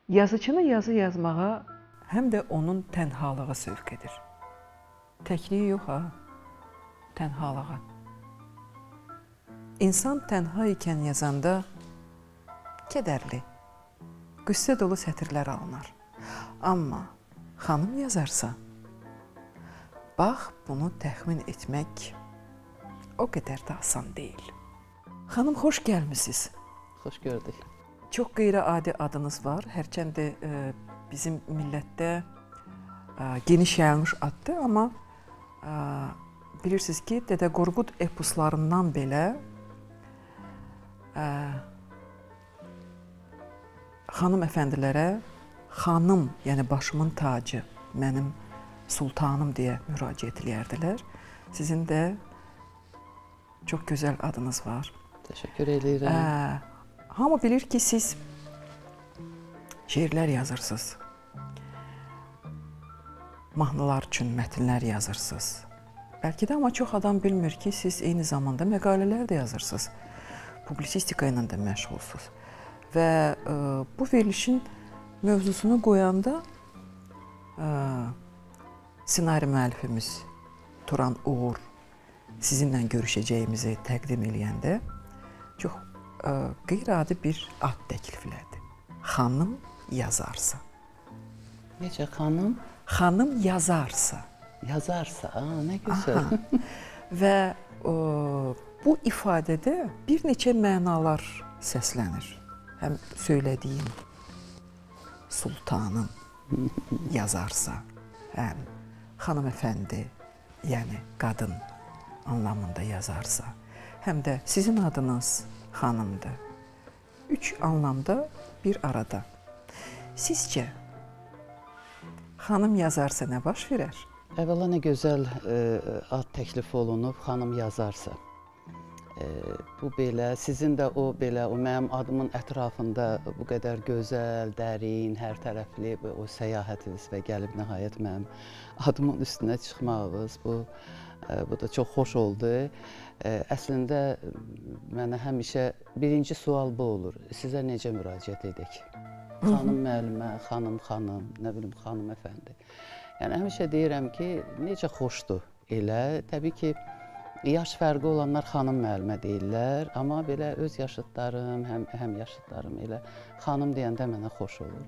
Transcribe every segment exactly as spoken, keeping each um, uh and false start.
Yazıçını yazı yazmağa həm də onun tənhalığı sövq edir. Təkliyi yox ha, tənhalığı. İnsan tənha ikən yazanda kədərli, qüssə dolu sətirlər alınır. Amma xanım yazarsa, bax bunu təxmin etmək o qədər də asan deyil. Xanım, xoş gəlmisiniz. Xoş gördük. Çox qeyri-adi adınız var. Hərçənd də e, bizim millətdə e, geniş yayılmış addır, amma e, bilirsiniz ki, Dədə Qorqud eposlarından belə e, xanım əfəndilərə xanım, yəni başımın tacı, mənim sultanım deyə müraciət eləyərdilər. Sizin də çox gözəl adınız var. Təşəkkür edirəm. E, Hamı bilir ki, siz şeirlər yazırsınız, mahnılar üçün mətnlər yazırsınız. Bəlkə də amma çox adam bilmir ki, siz eyni zamanda məqalələr də yazırsınız, publisistika ilə də məşğulsunuz. Və e, bu verilişin mövzusunu qoyanda e, ssenari müəllifimiz Turan Uğur sizinlə görüşəcəyimizi təqdim eləyəndə çox qeyri-adi bir ad təkliflədi. Xanım yazarsa. Necə xanım? Xanım yazarsa. Yazarsa, aa, nə gözəl. Və o, bu ifadədə bir neçə mənalar səslənir. Həm söylədiyim sultanım yazarsa, həm xanımefəndi, yəni qadın anlamında yazarsa, həm də sizin adınız xanımdır. Üç anlamda bir arada. Sizcə, xanım yazarsa nə baş verər? Əvvəla nə gözəl e, ad təklif olunub, xanım yazarsa. E, bu belə, sizin də o belə, o mənim adımın ətrafında bu qədər gözəl, dərin, hər tərəfli o səyahətiniz və gəlib nəhayət mənim adımın üstünə çıxmağınız, bu Bu da çox xoş oldu. Əslində, mənə həmişə birinci sual bu olur. Sizə necə müraciət edək? Xanım müəllimə, xanım xanım, nə bilim, xanım əfəndi. Yəni, həmişə deyirəm ki, necə xoşdur elə. Təbii ki, yaş fərqi olanlar xanım müəllimə deyirlər. Amma belə öz yaşıdlarım, həm, həm yaşıdlarım elə xanım deyəndə mənə xoş olur.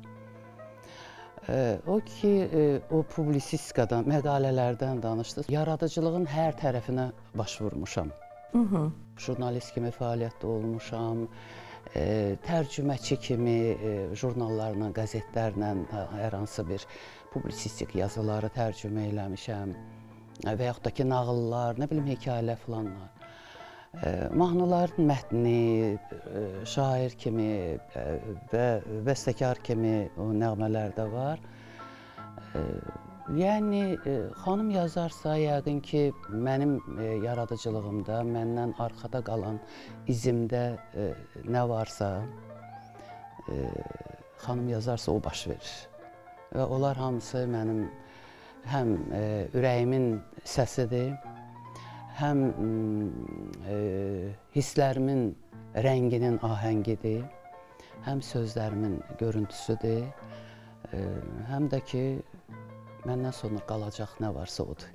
O ki, o publisistikadan, məqalələrdən danışdınız. Yaradıcılığın hər tərəfinə baş vurmuşam. Hı -hı. Jurnalist kimi fəaliyyətdə olmuşam, e, tərcüməçi kimi e, jurnallarla, qəzetlərlə hər hansı bir publisistik yazıları tərcümə eləmişəm və yaxud da ki, nağıllar, nə bilim, hekayələr filanlar. E, mahnıların mətni, e, şair kimi e, və bəstəkar kimi o nəğmələrdə var. E, yəni, e, xanım yazarsa, yəqin ki, mənim e, yaradıcılığımda, məndən arxada qalan izimdə e, nə varsa, e, xanım yazarsa o baş verir. Və onlar hamısı mənim həm e, ürəyimin səsidir, həm e, hisslərimin rənginin ahəngidir, həm sözlərimin görüntüsüdür, e, həm də ki, məndən sonra qalacaq nə varsa odur.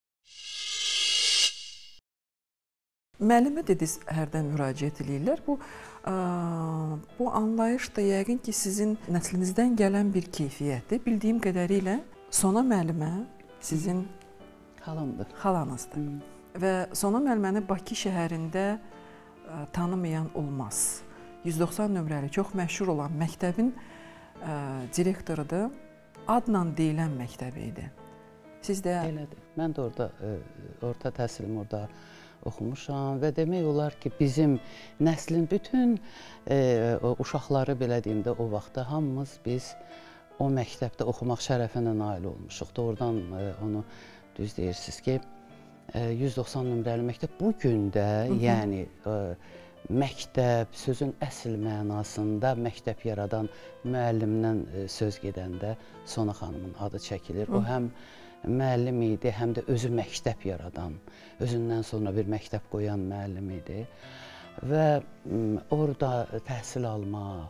Müəllimə dediniz, hərdən müraciət edirlər. Bu, ə, bu anlayış da yəqin ki, sizin nəslinizdən gələn bir keyfiyyətdir. Bildiyim qədərilə Sona müəllimə sizin xalamdır. Xalanızdır. Hmm. Və Sona müəlliməni Bakı şəhərində ə, tanımayan olmaz. yüz doxsan nömrəli çox məşhur olan məktəbin ə, direktorudur. Adla deyilən məktəbi idi. Siz də... Elədir. Mən də orada, ə, orta təhsilim orada oxumuşam və demək olar ki, bizim nəslin bütün ə, uşaqları, belə deyim də, o vaxtda hamımız biz o məktəbdə oxumaq şərəfinə nail olmuşuq. Doğrudan ə, onu düz deyirsiniz ki, yüz doxsan nömrəli məktəb bu gün də, yəni ə, məktəb, sözün əsl mənasında məktəb yaradan müəllimdən ə, söz gedəndə Sona xanımın adı çəkilir. O həm müəllim idi, həm də özü məktəb yaradan, özündən sonra bir məktəb qoyan müəllim idi. Və orada təhsil almaq,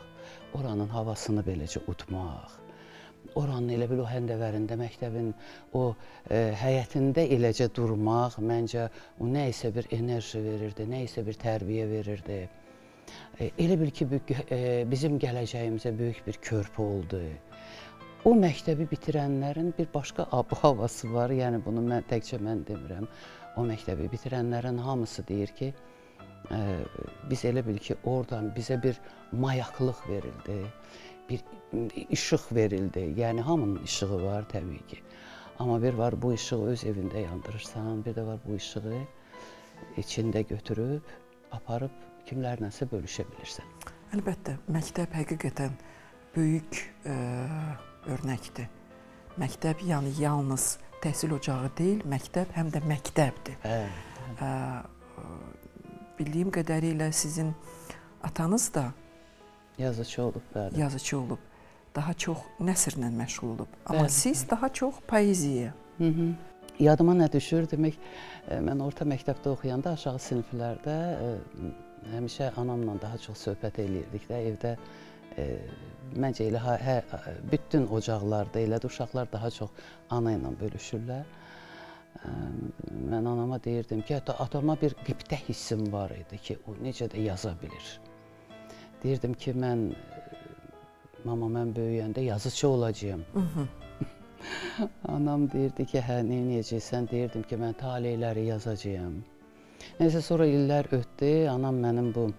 oranın havasını beləcə udmaq, oranın elə bil o həndəvərində, məktəbin o e, həyətində eləcə durmaq, məncə o nə isə bir enerji verirdi, nə isə bir tərbiyə verirdi. E, elə bil ki, e, bizim gələcəyimizə böyük bir körpü oldu. O məktəbi bitirənlərin bir başqa ab-havası var, yəni bunu mən, təkcə mən demirəm. O məktəbi bitirənlərin hamısı deyir ki, e, biz elə bil ki, oradan bizə bir mayaqlıq verildi, bir işıq verildi. Yəni hamının işığı var təbii ki. Amma bir var, bu işığı öz evində yandırırsan, bir də var bu işığı içində götürüb, aparıb kimlərləsə bölüşə bilirsən. Əlbəttə, məktəb həqiqətən böyük e, örnəkdir. Məktəb yəni yalnız təhsil ocağı deyil, məktəb həm də məktəbdir. Hə, hə. E, bildiyim qədərilə sizin atanız da yazıcı olub, bəli. Yazıcı olub. Daha çox nəsrlə məşğul olub. Amma bəli, siz daha çox poeziyaya. Hı -hı. Yadıma nə düşür? Demək, mən orta məktəbdə oxuyanda aşağı siniflərdə e, həmişə anamla daha çox söhbət eləyirdik də, evdə e, məncə elə hə, bütün ocaqlarda elədi, uşaqlar daha çox ana ilə bölüşürlər. E, mən anama deyirdim ki, hətta atama bir qibtə hissim var idi ki, o necə də yaza bilir. Deyirdim ki, mən, mama, mən böyüyəndə yazıcı olacağım. Hı -hı. Anam deyirdi ki, hə, neynəyəcəksən? Deyirdim ki, mən taleyləri yazacağam. Neysə, sonra illər ötdü, anam mənim bu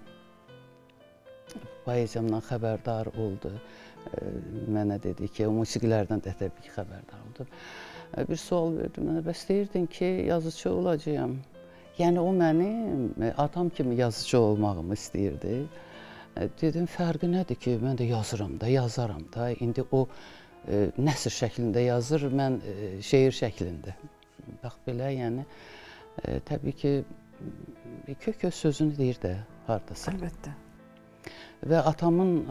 poeziyamdan xəbərdar oldu. Mənə dedi ki, o musiqilərdən də təbii ki, xəbərdar oldu. Bir sual verdi mənə, bəs deyirdin ki, yazıcı olacağam. Yəni, o mənim atam kimi yazıcı olmağımı istəyirdi. Dedim, fərqi nədir ki, mən də yazıram da, yazaram da. İndi o e, nəsr şəklində yazır, mən e, şeir şəklində. Bax, belə, yəni, e, təbii ki, kök-kök sözünü deyir də, haradasa. Əlbəttə. Və atamın,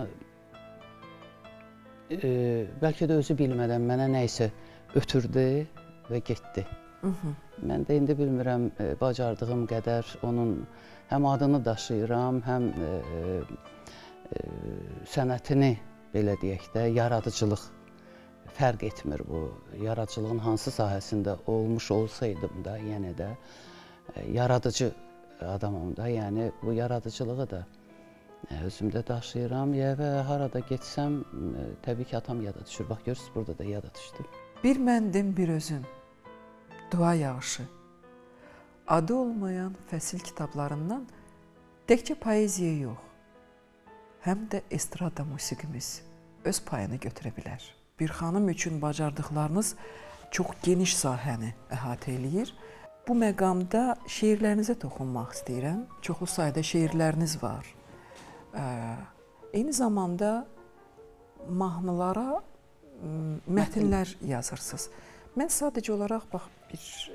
e, bəlkə də özü bilmədən mənə nə isə ötürdü və getdi. Hı -hı. Mən də indi bilmirəm, e, bacardığım qədər onun həm adını daşıyıram, həm e, e, sənətini, belə deyək də, yaradıcılıq fərq etmir bu. Yaradıcılığın hansı sahəsində olmuş olsaydım da, yenə də e, yaradıcı adamım da, yəni bu yaradıcılığı da e, özümdə daşıyıram və harada getsəm, e, təbii ki, atam yada düşür. Bax, görürsünüz, burada da yada düşdü. Bir məndim, bir özüm, dua yağışı. Adı olmayan fəsil kitablarından təkcə poeziya yox, həm də estrada musiqimiz öz payını götürə bilər. Bir xanım üçün bacardıqlarınız çox geniş sahəni əhatə eləyir. Bu məqamda şeirlərinizə toxunmaq istəyirəm. Çoxlu sayda şeirləriniz var. Eyni zamanda mahnılara mətnlər yazırsınız. Mən sadəcə olaraq, bax, bir...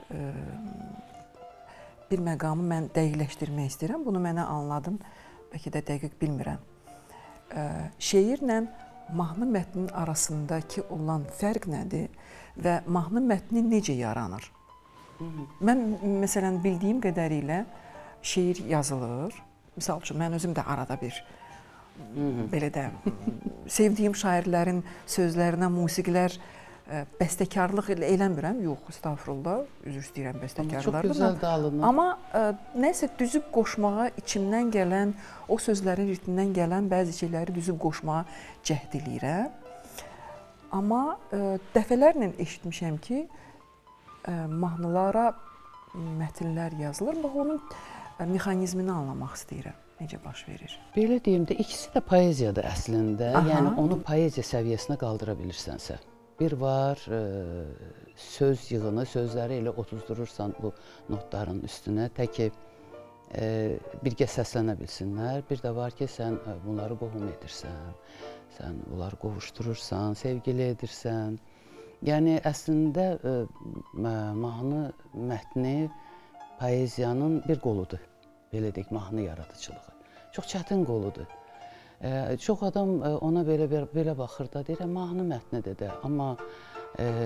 bir məqamı mən dəqiqləşdirmək istəyirəm. Bunu mənə anladım, bəlkə də dəqiq bilmirəm. Şeirlə mahnı mətnin arasındakı olan fərq nədir və mahnı mətni necə yaranır? Mən, məsələn, bildiyim qədərilə şeir yazılır. Misal üçün, mən özüm də arada bir, belə də, sevdiyim şairlərin sözlərinə musiqilər bəstəkarlıq eləmirəm, yox, estağfurullah, üzr istəyirəm bəstəkarlardan. Çox gözəl də alınır. Amma nəsə düzüb qoşmağa, içimdən gələn, o sözlərin ritmindən gələn bəzi şeyləri düzüb qoşmağa cəhd eləyirəm. Amma dəfələrlə eşitmişəm ki, mahnılara mətnlər yazılır. Bax, onun mexanizmini anlamaq istəyirəm. Necə baş verir? Belə deyim də, ikisi də poeziyadır əslində. Aha. Yəni, onu poeziya səviyyəsinə qaldıra bilirsənsə. Bir var, e, söz yığını, sözləri elə otuzdurursan bu notların üstünə, tək ki e, birgə səslənə bilsinlər. Bir də var ki, sən bunları qohum edirsən, sən bunları qovuşdurursan, sevgili edirsən. Yəni, əslində e, mahnı mətni poeziyanın bir qoludur, belə deyək, mahnı yaradıcılığı. Çox çətin qoludur. E, çox adam ona belə, belə baxır da, deyir, mahnı mətnidir də. Amma e,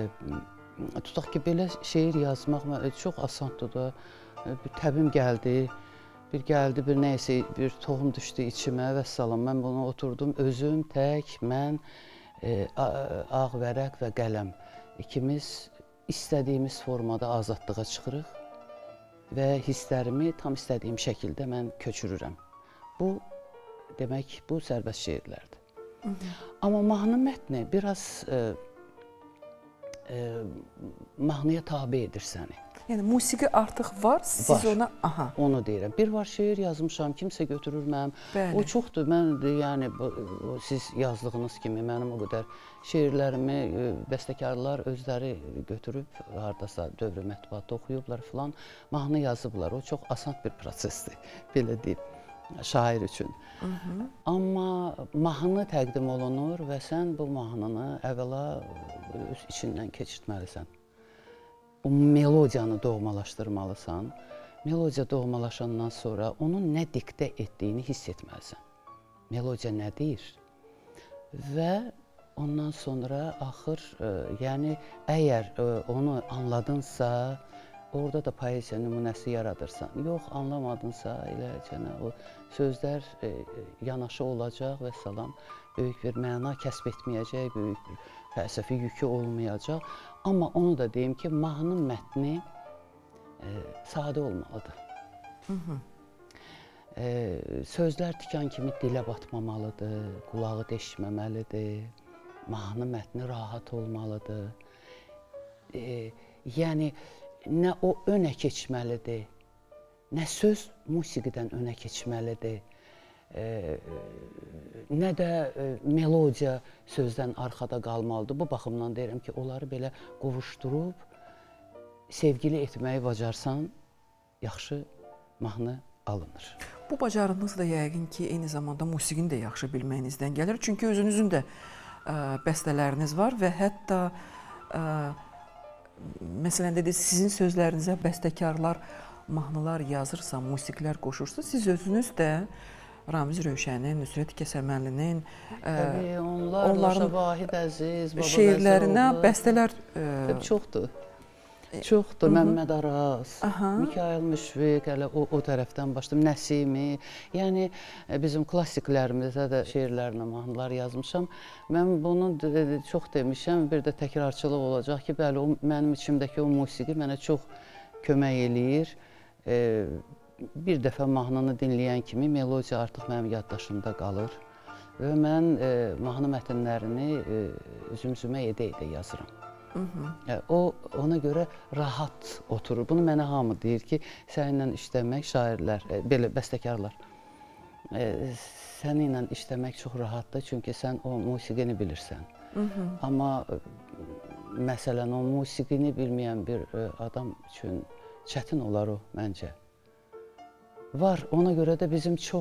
tutaq ki, belə şeir yazmaq çox asandır da. Təbim gəldi, bir gəldi, bir neysə, bir tohum düşdü içimə və salam. Mən bunu oturdum, özüm, tək, mən, e, ağ vərəq və qələm. İkimiz istədiyimiz formada azadlığa çıxırıq və hisslərimi tam istədiyim şəkildə mən köçürürəm. Bu, demək, bu sərbəst şeirlərdir. Hı -hı. Amma mahnı mətni biraz e, e, mahnıya tabi edir səni. Yəni, musiqi artıq var, siz var. Ona... Aha. Onu deyirəm. Bir var şeir yazmışam, kimsə götürür mənim. Bəli. O çoxdur. Mən, yəni, siz yazdığınız kimi mənim o qədər şeirlərimi bəstəkarlar özləri götürüb, haradasa dövrü mətbuatda oxuyublar filan, mahnı yazıblar. O çox asan bir prosesdir, belə deyib, şair üçün. Hı -hı. Amma mahnı təqdim olunur və sən bu mahnını əvvəla öz içindən keçirtməlisən. O melodiyanı doğmalaşdırmalısan. Melodiya doğmalaşandan sonra onun nə diktə etdiyini hiss etməlisən. Melodiya nə deyir? Və ondan sonra axır, e, yəni əgər e, onu anladınsa, orada da poeziya nümunəsi yaradırsan. Yox, anlamadınsa, eləcənə o sözlər e, yanaşı olacaq və salam, böyük bir məna kəsb etməyəcək, böyük bir fəlsəfi yükü olmayacaq. Amma onu da deyim ki, mahnı mətni e, sadə olmalıdır. Hı -hı. E, sözlər tikan kimi dilə batmamalıdır, qulağı deşməməlidir, mahnı mətni rahat olmalıdır. E, yəni, nə o önə keçməlidir, nə söz musiqidən önə keçməlidir, e, nə də e, melodiya sözdən arxada qalmalıdır. Bu baxımdan deyirəm ki, onları belə qovuşdurub, sevgili etməyi bacarsan, yaxşı mahnı alınır. Bu bacarığınız da yəqin ki, eyni zamanda musiqini də yaxşı bilməyinizdən gəlir. Çünki özünüzün də ə, bəstələriniz var və hətta ə, məsələn, dedi, sizin sözlərinizə bəstəkarlar mahnılar yazırsa, musiqilər qoşursa, siz özünüz də Ramiz Rövşənin, Nüsrət Kəsəməlinin, Təbii, onlar, onların Vahid Əziz, Baba şeirlərinə bəstələr ə, çoxdur. Çoxdur. Məmməd Araz, Aha. Mikail Müşfiq, hələ o, o tərəfdən başladım, Nəsimi. Yəni, bizim klassiklərimizə də şeirlərlə mahnılar yazmışam. Mən bunu çox demişəm, bir də təkrarçılıq olacaq ki, bəli, o, mənim içimdəki o musiqi mənə çox kömək eləyir. E, bir dəfə mahnını dinləyən kimi melodiya artıq mənim yaddaşımda qalır. Və mən e, mahnı mətnlərini e, üzüm-üzümə edə-edə yazıram. Hı -hı. O, ona görə rahat oturur. Bunu mənə hamı deyir ki, səninlə işləmək, şairlər, e, belə bəstəkarlar, e, səninlə işləmək çox rahatdır, çünki sən o musiqini bilirsən. Hı -hı. Amma e, məsələn, o musiqini bilməyən bir e, adam üçün çətin olar o, məncə. Var, ona görə də bizim çox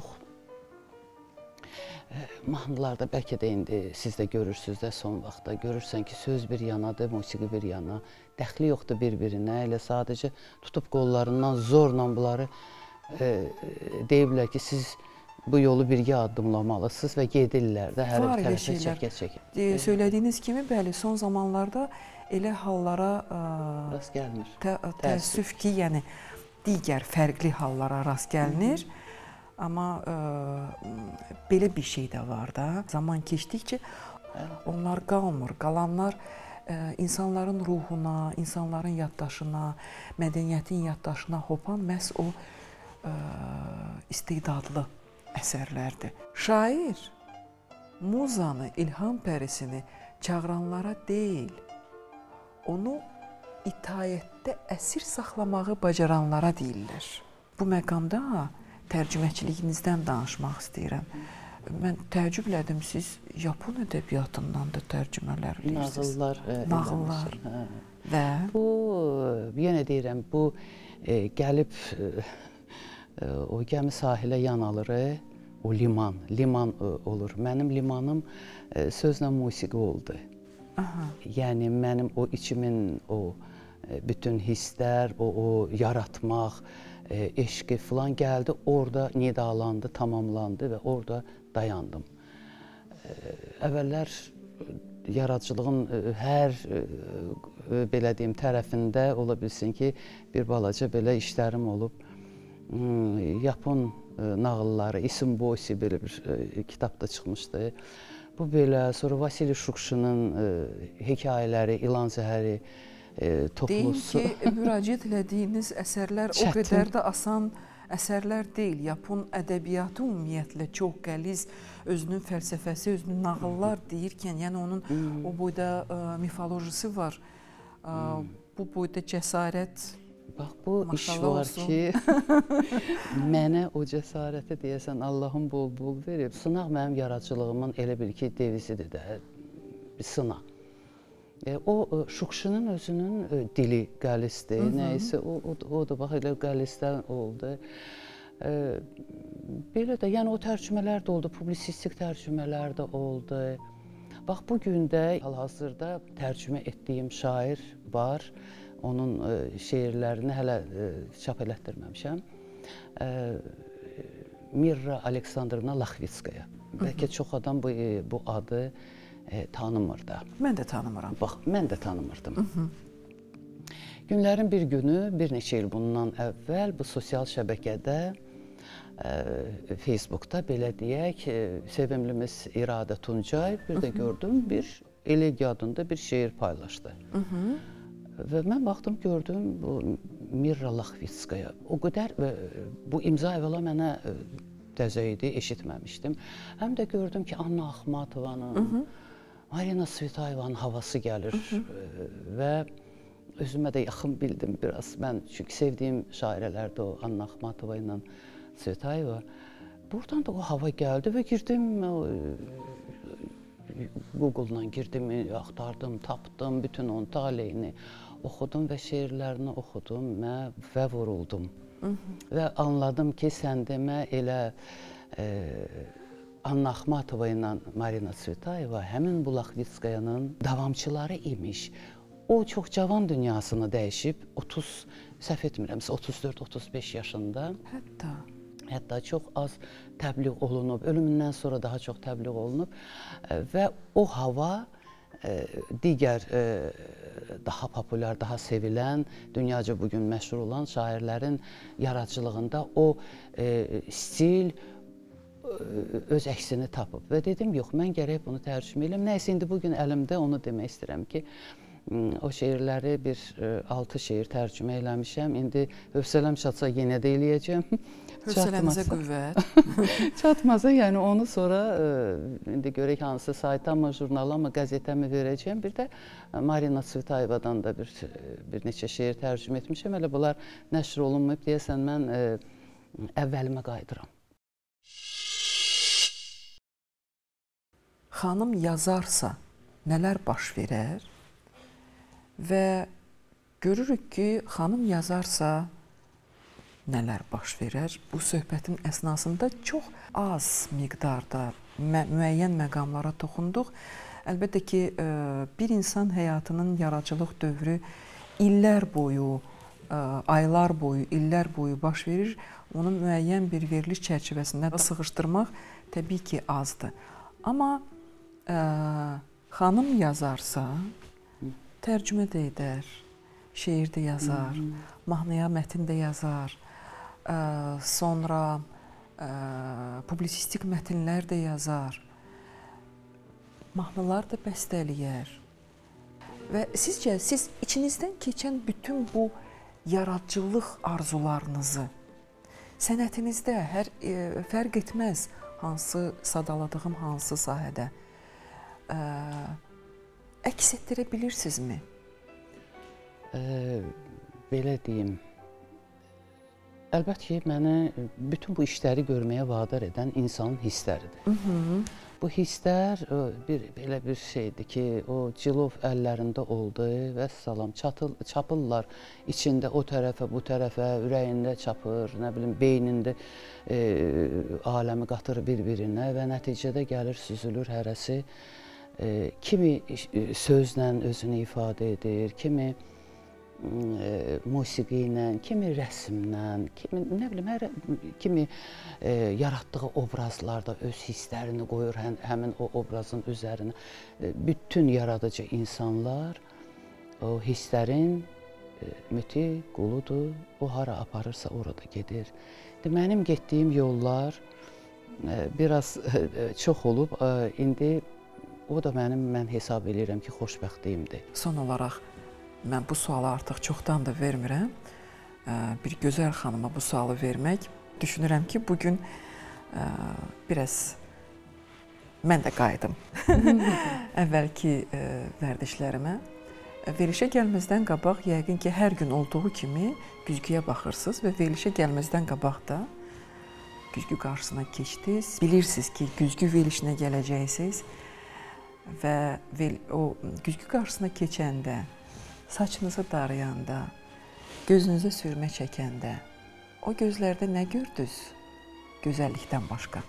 mahnılarda, bəlkə də indi siz də görürsünüz də son vaxtda, görürsən ki, söz bir yanadır, musiqi bir yana, dəxli yoxdur bir-birinə, elə sadəcə tutub qollarından zorla bunları e, deyiblər ki, siz bu yolu birgə addımlamalısınız və gedirlər də hər bir tərəfə çəkə-çəkə. E, söylədiyiniz kimi, bəli, son zamanlarda elə hallara ə, rast gəlinir. Tə, təəssüf ki, yəni digər fərqli hallara rast gəlinir. Hı -hı. Amma ə, belə bir şey də var da, zaman keçdikcə onlar qalmır. Qalanlar ə, insanların ruhuna, insanların yaddaşına, mədəniyyətin yaddaşına hopan məhz o ə, istedadlı əsərlərdir. Şair muzanı, ilham pərisini çağıranlara deyil, onu itaətdə əsir saxlamağı bacaranlara deyirlər. Bu məqamda tərcüməçiliyinizdən danışmaq istəyirəm. Mən təəccüblədim, siz Yapon ədəbiyyatından da tərcümələr bilirsiniz. Nağıllar. E, Nağıllar. Və? Bu, yenə deyirəm, bu e, gəlib e, o gəmi sahilə yan alır, e, o liman, liman e, olur. Mənim limanım e, sözlə musiqi oldu. Aha. Yəni, mənim o içimin o e, bütün hisslər, o, o yaratmaq, E, eşqi filan gəldi, orada nidalandı, tamamlandı və orada dayandım. E, əvvəllər yaradıcılığın e, hər e, belə deyim tərəfində ola bilsin ki, bir balaca belə işlərim olub. Yapon nağılları, İsim Boysi belə bir kitabda çıxmışdı. Bu belə, sonra Vasili Şukşinin hekayələri, İlan Zəhəri toplusu. Deyim ki, müraciət elədiyiniz əsərlər o qədər də asan əsərlər deyil. Yapon ədəbiyyatı ümumiyyətlə çox qəliz, özünün fəlsəfəsi, özünün nağıllar deyirkən, yəni onun o boyda mifolojisi var. Bu boyda cəsarət. Bax, bu iş var ki, mənə o cəsarəti deyəsən Allahın bol-bol verib. Sınaq mənim yaradıcılığımın elə bil ki, devizidir də, bir sınaq. O, Şukşinin özünün dili qəlisdir, nəysə, o da bax, elə qəlisdən oldu. Belə də, yəni o tərcümələr də oldu, publisistik tərcümələr də oldu. Bax, bugün də hal-hazırda tərcümə etdiyim şair var. Onun şeirlərini hələ çap elətdirməmişəm. Mirra Aleksandrovna Laxvitskaya. Bəlkə çox adam bu adı tanımır da. Mən də tanımıram. Bax, mən də tanımırdım. Günlərin bir günü, bir neçə il bundan əvvəl bu sosial şəbəkədə, Facebookda belə deyək, sevimlimiz İradə Tuncay bir də gördüm, bir Elegi adında bir şeir paylaşdı. Və mən baxdım, gördüm bu Mirra Laxvitskaya. O qədər, bu imza əvvəla mənə təzə idi, eşitməmişdim. Həm də gördüm ki, Anna Axmatovanın, Marina Svetayevanın havası gəlir və özümə də yaxın bildim biraz. Mən çünki sevdiyim şairələrdə o Anna Axmatova ilə Svetayeva. Buradan da o hava gəldi və girdim, Google-dan girdim, axtardım, tapdım, bütün onun taleyini oxudum və şeirlərini oxudum və vuruldum. Və anladım ki, sən demə elə Anna Axmatova ilə Marina Svetaeva həmin bu Laxvitskayanın davamçıları imiş. O çox cavan dünyasını dəyişib, otuz, səhv etmirəmsə, otuz dörd otuz beş yaşında. Hətta. Hətta çox az təbliğ olunub, ölümündən sonra daha çox təbliğ olunub və o hava digər daha populyar, daha sevilən, dünyaca bugün məşhur olan şairlərin yaradıcılığında o stil öz əksini tapıb. Və dedim, yox, mən gərək bunu tərcümə eləm. Nəysə, indi bugün əlimdə onu demək istəyirəm ki, o şeirləri bir altı şeir tərcümə eləmişəm. İndi hövsələm çatsa yenə də eləyəcəm. Hövsələmizə qüvvət. Çatmasa, yəni onu sonra indi görək hansı sayta mı, jurnala mı, qəzetə mi verəcəm. Bir də Marina Svetayevadan da bir, bir neçə şeir tərcümə etmişəm. Hələ bunlar nəşr olunmayıb. Deyəsən, mən əvvəlimə qayıdıram. Xanım yazarsa nələr baş verər? Və görürük ki, xanım yazarsa nələr baş verər? Bu söhbətin əsnasında çox az miqdarda müəyyən məqamlara toxunduq. Əlbəttə ki, bir insan həyatının yaradıcılıq dövrü illər boyu, aylar boyu, illər boyu baş verir. Onu müəyyən bir veriliş çərçivəsində sıxışdırmaq təbii ki, azdır. Amma xanım yazarsa, tərcümə də edər, şeir də yazar, mahnıya mətin də yazar, sonra publisistik mətnlər də yazar, mahnılar da bəstələyər. Və sizcə, siz içinizdən keçən bütün bu yaradıcılıq arzularınızı sənətinizdə hər fərq etməz hansı sadaladığım hansı sahədə əks etdirə bilirsinizmi? Belə deyim, əlbəttə ki, mənə bütün bu işləri görməyə vadar edən insanın hissləridir. Bu hisslər belə bir şeydir ki, o cilov əllərində oldu və salam, çapırlar içində o tərəfə, bu tərəfə, ürəyində çapır, nə bilim, beynində aləmi qatır bir-birinə və nəticədə gəlir, süzülür hərəsi. Kimi sözlə özünü ifadə edir, kimi musiqi ilə, kimi rəsmlə, kimi, nə bilim, hər, kimi yaratdığı obrazlarda öz hisslərini qoyur həmin o obrazın üzərinə. Bütün yaradıcı insanlar o hisslərin müti, quludur. O hara aparırsa orada gedir. Mənim getdiyim yollar biraz çox olub. İndi o da mənim, mən hesab edirəm ki, xoşbəxtliyimdir. Son olaraq, mən bu sualı artıq çoxdan da vermirəm. Bir gözəl xanıma bu sualı vermək. Düşünürəm ki, bugün biraz mən də qayıdım əvvəlki vərdişlərimə. Verilişə gəlməzdən qabaq, yəqin ki, hər gün olduğu kimi güzgüyə baxırsınız və verilişə gəlməzdən qabaq da güzgü qarşısına keçdiniz. Bilirsiniz ki, güzgü verilişinə gələcəksiniz və o güzgü qarşısına keçəndə, saçınızı darayanda, gözünüzə sürmə çəkəndə, o gözlərdə nə gördünüz gözəllikdən başqa?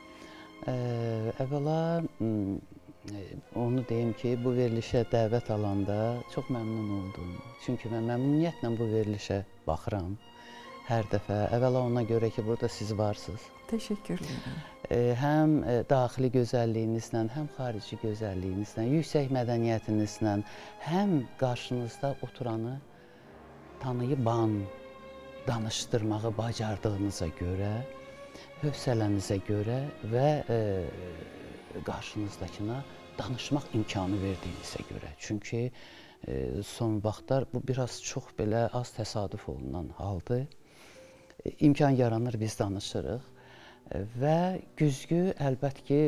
Əvvəla onu deyim ki, bu verilişə dəvət alanda çox məmnun oldum. Çünki mən məmnuniyyətlə bu verilişə baxıram hər dəfə. Əvvəla ona görə ki, burada siz varsınız. Təşəkkür edirəm. Həm daxili gözəlliyinizlə, həm xarici gözəlliyinizlə, yüksək mədəniyyətinizlə, həm qarşınızda oturanı tanıyıban, danışdırmağı bacardığınıza görə, hövsələnizə görə və qarşınızdakına danışmaq imkanı verdiyinizə görə. Çünki son vaxtlar bu biraz çox belə az təsadüf olunan haldır. İmkan yaranır, biz danışırıq və güzgü əlbət ki,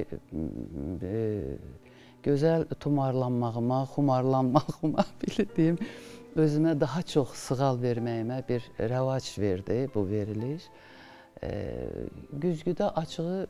gözəl tumarlanmağıma, xumarlanmağıma, bildiğim, özümə daha çox sığal verməyimə bir rəvac verdi bu veriliş. Güzgüdə açığı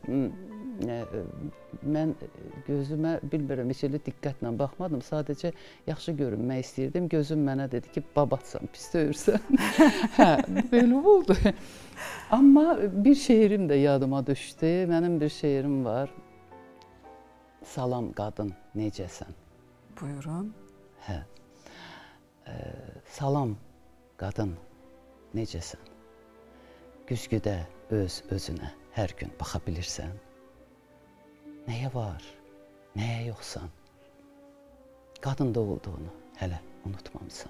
mən gözümə, bilmirəm, heç elə diqqətlə baxmadım. Sadəcə yaxşı görünmək istəyirdim. Gözüm mənə dedi ki, babatsan, pis döyürsən. Hə, belə oldu. Amma bir şeirim də yadıma düşdü. Mənim bir şeirim var. Salam qadın, necəsən? Buyurun. Hə. Salam qadın, necəsən? Güzgüdə öz özünə hər gün baxa bilirsən. Nəyə var, nəyə yoxsan? Qadında olduğunu hələ unutmamısan.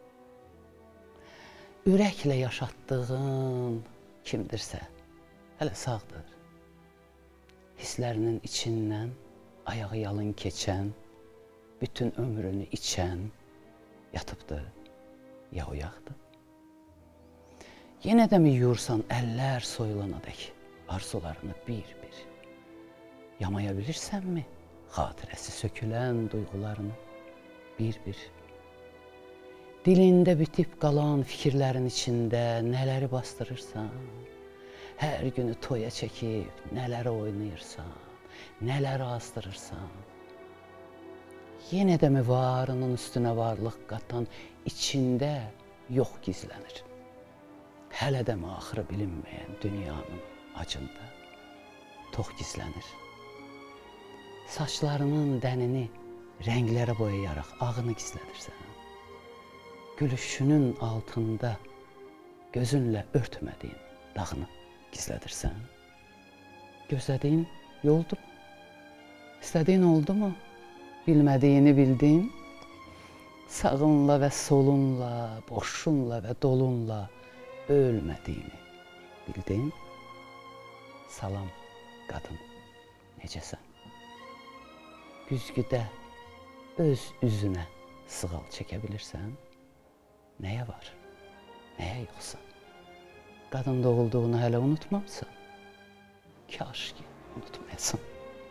Ürəklə yaşatdığın kimdirsə, hələ sağdır. Hisslərinin içindən ayağı yalın keçən, bütün ömrünü içən yatıbdır, ya oyaqdır. Yenə də mi yuyursan əllər soyulana dək arzularını bir-bir? Yamaya bilirsənmi xatirəsi sökülən duyğularını bir-bir? Dilində bitib qalan fikirlərin içində nələri bastırırsan? Hər günü toya çəkib nələri oynayırsan, nələri azdırırsan? Yenə də mi varının üstünə varlıq qatan içində yox gizlənir? Hələ də mi axırı bilinməyən dünyanın acında tox gizlənir? Saçlarının dənini rənglərə boyayaraq ağını gizlədirsən. Gülüşünün altında gözünlə örtmədiyin dağını gizlədirsən. Gözlədiyin yoldu mu? İstədiyin oldu mu? Bilmədiyini bildin. Sağınla və solunla, boşunla və dolunla ölmədiyini bildin. Salam qadın, necəsən? Güzgüdə öz üzünə sığal çəkə bilirsən? Nəyə var, nəyə yoxsan? Qadında olduğunu hələ unutmamısan? Kaş ki, unutmayasan.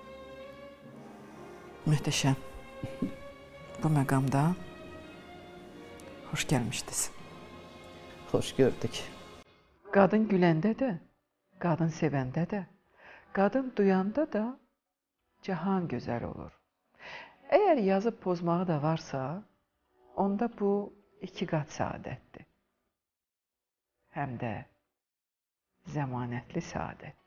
Möhtəşəm. Bu məqamda xoş gəlmişdiniz. Xoş gördük. Qadın güləndə də, qadın sevəndə də, qadın duyanda da cahan gözəl olur. Əgər yazıb pozmağı da varsa, onda bu iki qat səadətdir. Həm də zəmanətli səadət.